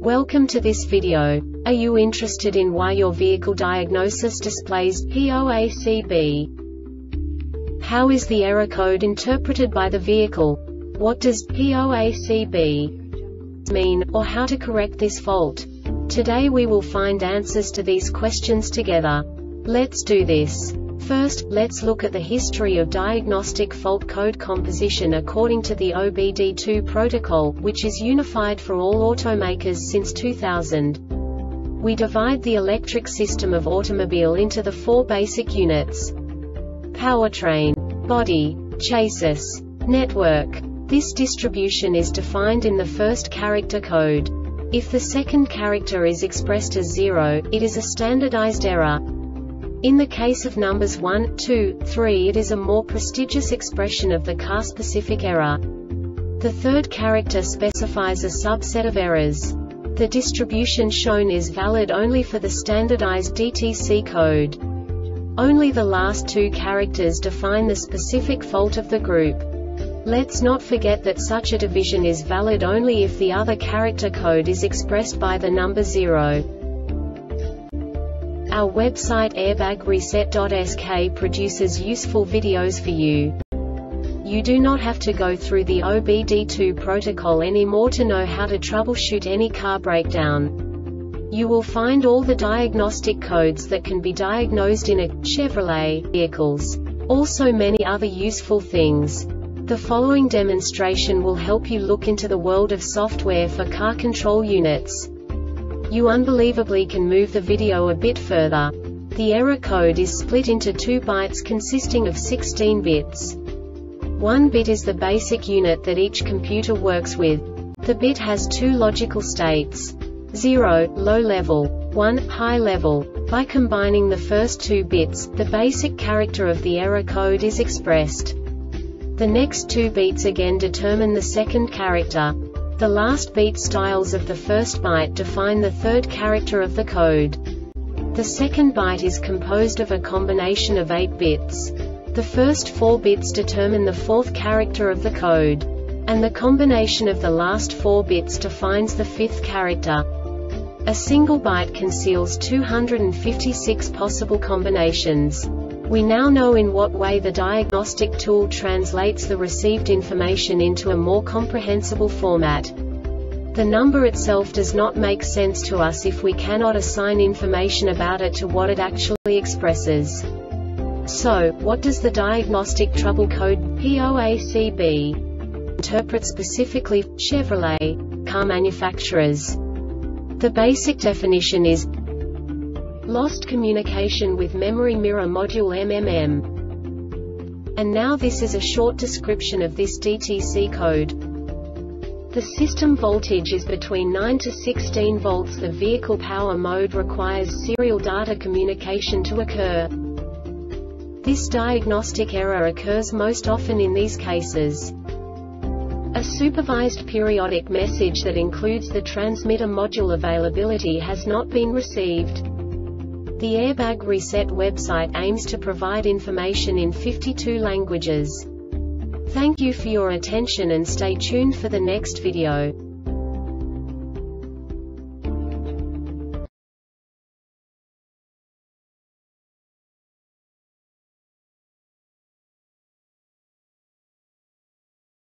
Welcome to this video. Are you interested in why your vehicle diagnosis displays POACB? How is the error code interpreted by the vehicle? What does POACB mean, or how to correct this fault? Today we will find answers to these questions together. Let's do this. First, let's look at the history of diagnostic fault code composition according to the OBD2 protocol, which is unified for all automakers since 2000. We divide the electric system of automobile into the four basic units: powertrain, body, chassis, network. This distribution is defined in the first character code. If the second character is expressed as 0, it is a standardized error. In the case of numbers 1, 2, 3, it is a more prestigious expression of the car-specific error. The third character specifies a subset of errors. The distribution shown is valid only for the standardized DTC code. Only the last two characters define the specific fault of the group. Let's not forget that such a division is valid only if the other character code is expressed by the number 0. Our website airbagreset.sk produces useful videos for you. You do not have to go through the OBD2 protocol anymore to know how to troubleshoot any car breakdown. You will find all the diagnostic codes that can be diagnosed in a Chevrolet vehicles. Also many other useful things. The following demonstration will help you look into the world of software for car control units. You unbelievably can move the video a bit further. The error code is split into 2 bytes consisting of 16 bits. 1 bit is the basic unit that each computer works with. The bit has 2 logical states: 0, low level, 1, high level. By combining the first 2 bits, the basic character of the error code is expressed. The next 2 beats again determine the second character. The last beat styles of the first byte define the third character of the code. The second byte is composed of a combination of 8 bits. The first 4 bits determine the fourth character of the code. And the combination of the last 4 bits defines the fifth character. A single byte conceals 256 possible combinations. We now know in what way the diagnostic tool translates the received information into a more comprehensible format. The number itself does not make sense to us if we cannot assign information about it to what it actually expresses. So, what does the diagnostic trouble code POACB interpret specifically for Chevrolet car manufacturers? The basic definition is lost communication with memory mirror module MMM. And now this is a short description of this DTC code. The system voltage is between 9 to 16 volts. The vehicle power mode requires serial data communication to occur. This diagnostic error occurs most often in these cases: a supervised periodic message that includes the transmitter module availability has not been received. The Airbag Reset website aims to provide information in 52 languages. Thank you for your attention and stay tuned for the next video.